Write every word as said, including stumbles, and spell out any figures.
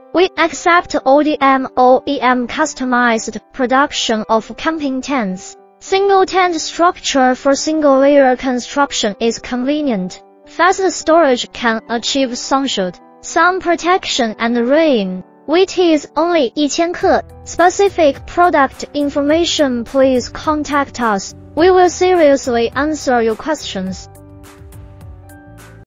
We accept O D M O E M customized production of camping tents. Single tent structure for single layer construction is convenient. Fast storage can achieve sunshade, sun protection and rain. Weight is only one thousand克. Specific product information please contact us. We will seriously answer your questions.